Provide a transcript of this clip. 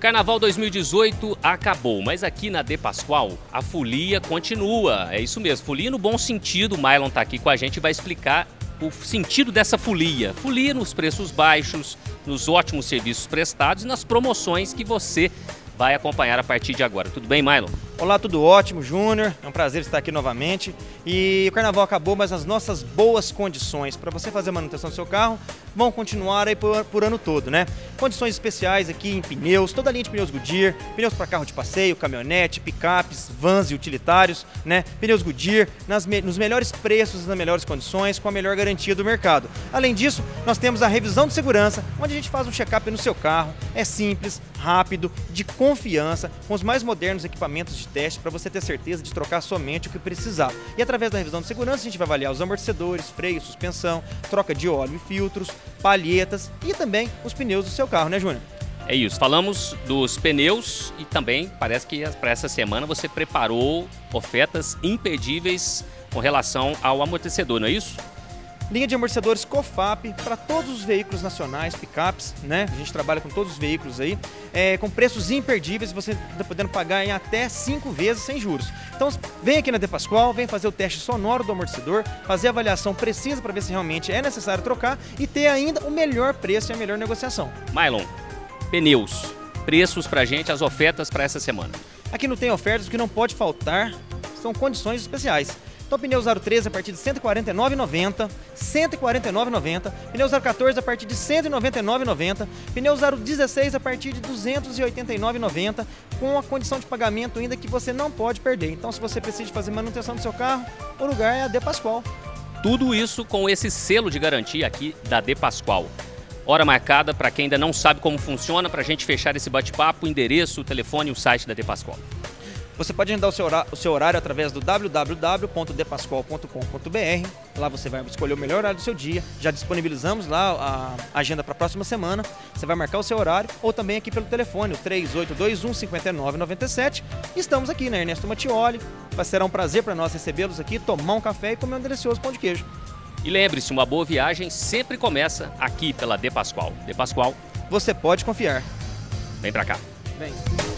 Carnaval 2018 acabou, mas aqui na De Pascoal a folia continua. É isso mesmo, folia no bom sentido. O Mylon está aqui com a gente e vai explicar o sentido dessa folia. Folia nos preços baixos, nos ótimos serviços prestados e nas promoções que você vai acompanhar a partir de agora. Tudo bem, Mylon? Olá, tudo ótimo, Júnior. É um prazer estar aqui novamente. E o Carnaval acabou, mas as nossas boas condições para você fazer a manutenção do seu carro vão continuar aí por ano todo, né? Condições especiais aqui em pneus, toda a linha de pneus Goodyear, pneus para carro de passeio, caminhonete, picapes, vans e utilitários, né? Pneus Goodyear nos melhores preços, nas melhores condições, com a melhor garantia do mercado. Além disso, nós temos a revisão de segurança, onde a gente faz um check-up no seu carro. É simples, rápido, de confiança, com os mais modernos equipamentos de teste para você ter certeza de trocar somente o que precisar. E através da revisão de segurança a gente vai avaliar os amortecedores, freio, suspensão, troca de óleo e filtros, palhetas e também os pneus do seu carro, né, Júnior? É isso, falamos dos pneus e também parece que para essa semana você preparou ofertas imperdíveis com relação ao amortecedor, não é isso? Linha de amortecedores COFAP para todos os veículos nacionais, picapes, né? A gente trabalha com todos os veículos aí, com preços imperdíveis, você está podendo pagar em até 5 vezes sem juros. Então vem aqui na De Pascoal, vem fazer o teste sonoro do amortecedor, fazer a avaliação precisa para ver se realmente é necessário trocar e ter ainda o melhor preço e a melhor negociação. Mylon, pneus, preços pra gente, as ofertas para essa semana. Aqui não tem ofertas, o que não pode faltar são condições especiais. Então, pneu 013 a partir de R$ 149,90, R$ 149,90. Pneu 014 a partir de R$ 199,90. Pneu 016 a partir de R$ 289,90, com a condição de pagamento ainda que você não pode perder. Então, se você precisa fazer manutenção do seu carro, o lugar é a De Pascoal. Tudo isso com esse selo de garantia aqui da De Pascoal. Hora marcada para quem ainda não sabe como funciona, para a gente fechar esse bate-papo, o endereço, o telefone e o site da De Pascoal. Você pode agendar o seu horário através do www.depascoal.com.br. Lá você vai escolher o melhor horário do seu dia. Já disponibilizamos lá a agenda para a próxima semana. Você vai marcar o seu horário ou também aqui pelo telefone, o 3821-5997. Estamos aqui, né, Ernesto Mattioli. Será um prazer para nós recebê-los aqui, tomar um café e comer um delicioso pão de queijo. E lembre-se, uma boa viagem sempre começa aqui pela De Pascoal. De Pascoal, você pode confiar. Vem para cá. Vem.